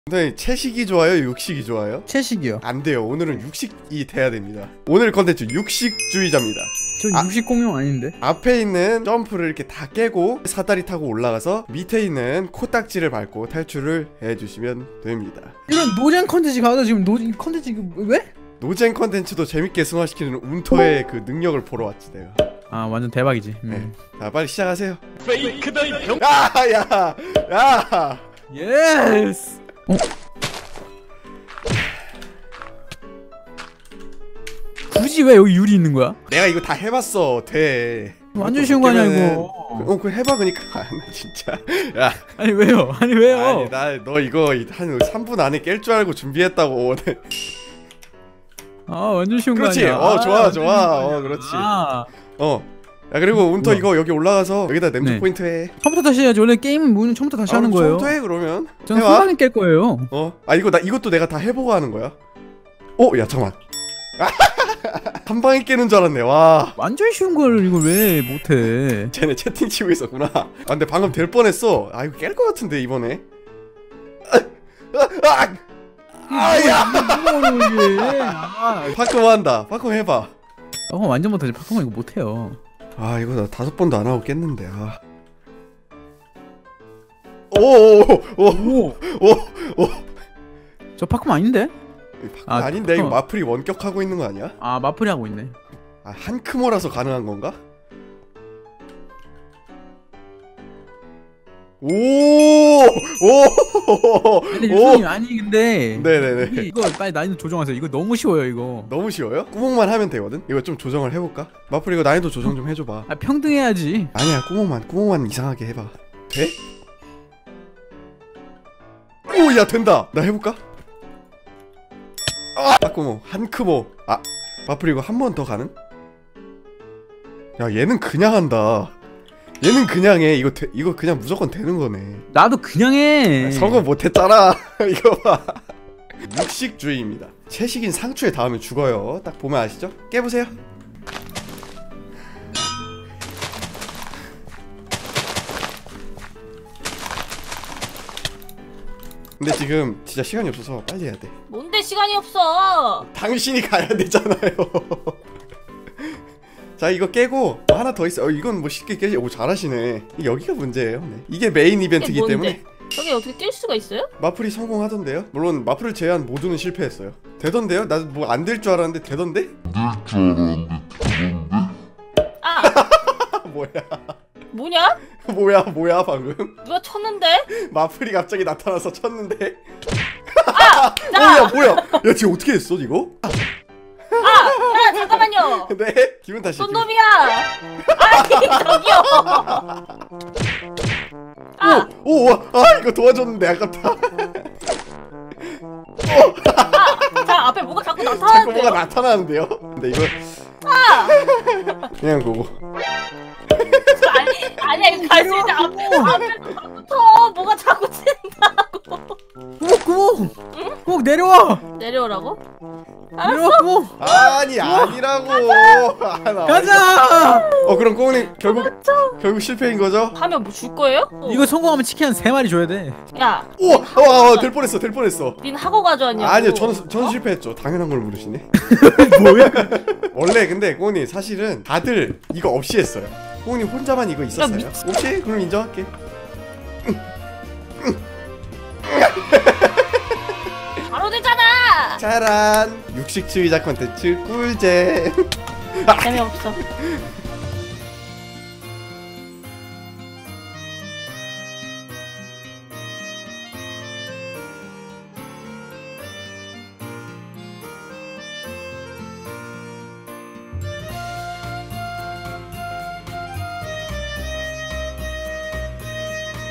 네, 채식이 좋아요? 육식이 좋아요? 채식이요. 안 돼요. 오늘은 육식이 돼야 됩니다. 오늘 컨텐츠 육식주의자입니다. 저 육식 공룡 아닌데? 앞에 있는 점프를 이렇게 다 깨고 사다리 타고 올라가서 밑에 있는 코딱지를 밟고 탈출을 해주시면 됩니다. 이런 노잼 컨텐츠 가서 지금 컨텐츠 이거 왜? 노잼 컨텐츠도 재밌게 승화시키는 운토의 그 능력을 보러 왔지 내가. 아 완전 대박이지. 네. 자 빨리 시작하세요. 페이크다 이 병. 야! 예스! 굳이 왜 여기 유리 있는 거야? 내가 이거 다 해봤어. 돼. 완전 쉬운 거 아니야 이거. 그거 해봐 그니까. 나 진짜. 야. 아니 왜요? 아니 왜요? 아니 나 너 이거 한 3분 안에 깰 줄 알고 준비했다고. 아 완전 쉬운 거 그렇지. 아니야. 좋아 좋아. 그렇지. 야 그리고 운터 이거 여기 올라가서 여기다 냄새 포인트 해. 처음부터 다시 해야지. 원래 게임은 문은 처음부터 다시 하는 거예요. 처음부터 해 그러면. 저는 한 방에 깰 거예요. 이것도 내가 다 해보고 하는 거야. 야 잠깐만. 한 방에 깨는 줄 알았네. 와. 완전 쉬운 걸 이걸 왜 못해? 쟤네 채팅 치고 있었구나. 근데 방금 될 뻔했어. 이거 깰 것 같은데 이번에. 야! 파크모 한다. 파크모 해봐. 완전 못하지. 파크모 이거 못해요. 이거 나 5번도 안 하고 깼는데. 오. 저 파크모 아닌데? 아닌데 이거 마플이 원격하고 있는 거 아니야? 마플이 하고 있네. 한크모라서 가능한 건가? 근데 유수님 근데 네네네. 이거 빨리 난이도 조정하세요. 이거 너무 쉬워요 이거. 너무 쉬워요? 구멍만 하면 되거든? 이거 좀 조정을 해볼까? 마플 이거 난이도 조정 좀 해줘봐. 평등해야지. 아니야 구멍만 이상하게 해봐. 돼? 야 된다. 나 해볼까? 구멍 한크모. 마플 이거 한 번 더 가능? 야 얘는 그냥 한다. 얘는 그냥 해. 이거 그냥 무조건 되는 거네. 나도 그냥 해. 성공 못했잖아. 이거 봐. 육식주의입니다. 채식인 상추에 닿으면 죽어요. 딱 보면 아시죠? 깨보세요. 근데 지금 진짜 시간이 없어서 빨리 해야 돼. 뭔데 시간이 없어? 당신이 가야 되잖아요. 자 이거 깨고 하나 더 있어. 이건 뭐 쉽게 깨지. 잘하시네. 여기가 문제예요. 네. 이게 메인 이벤트이기 때문에. 저게 어떻게 뛸 수가 있어요? 마플이 성공하던데요? 물론 마플을 제외한 모두는 실패했어요. 되던데요? 나 뭐 안 될 줄 알았는데 되던데? 뭐냐? 뭐야 방금? 누가 쳤는데? 마플이 갑자기 나타나서 쳤는데? 뭐야? 야 지금 어떻게 했어 이거? 야 잠깐만요. 네? 기분 탓이. 뭔 놈이야? 아니 저기요. 이거 도와줬는데 아깝다. 자 앞에 뭐가 자꾸 나타나는데요? 자꾸 뭐가 나타나는데요? 근데 이거 그냥 보고. 아니야 이거 갈 수 있는데 앞에부터 뭐가 자꾸 튄다고. 구멍 내려와. 내려오라고? 내려와 구멍. 아니라고. 가자. 그럼 꼬우님 결국 실패인 거죠? 가면 뭐 줄 거예요? 이거 성공하면 치킨 한 3마리 줘야 돼. 야. 될 뻔했어. 닌 하고 가져왔냐고. 아니요 저는 실패했죠. 당연한 걸 물으시네. 뭐야? 원래 근데 꼬우님 사실은 다들 이거 없이 했어요. 꼬우님 혼자만 이거 있었어요. 혹시? 그럼 인정할게. 바로 되잖아. 짜란. 육식주의자 컨텐츠 꿀잼. 재미없어.